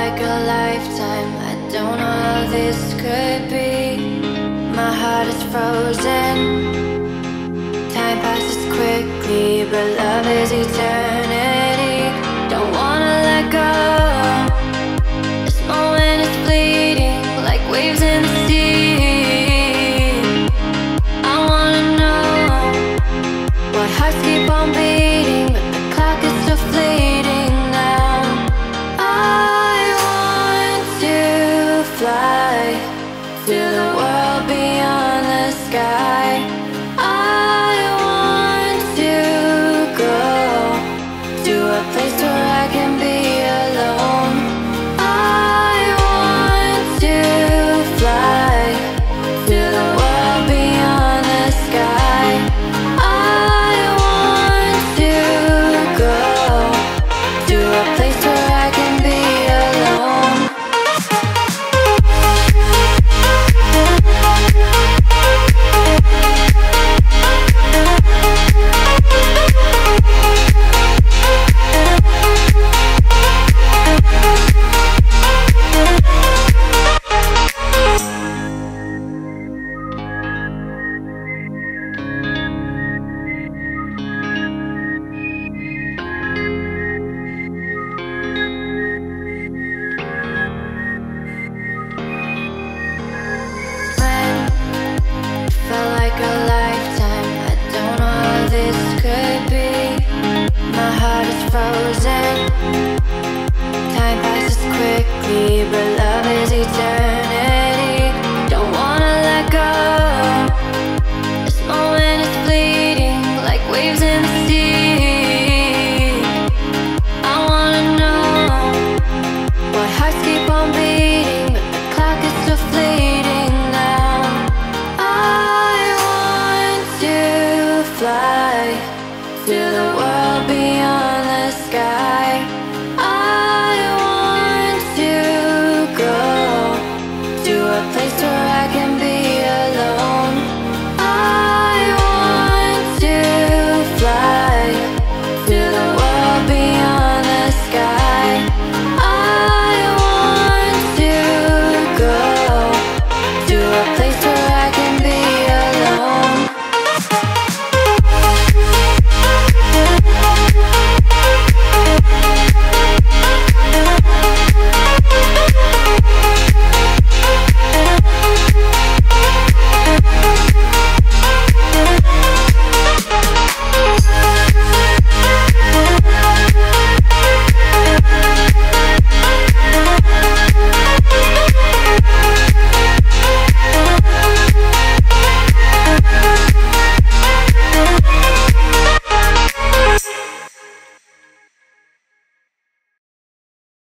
like a lifetime. I don't know how this could be. My heart is frozen. Time passes quickly, but love is eternity. Don't wanna let go. This moment is fleeting, like waves in the sea. I wanna know why hearts keep on beating, but the clock is still fleeting now. I want to fly to the world beyond the sky. I want to go to a place where I can be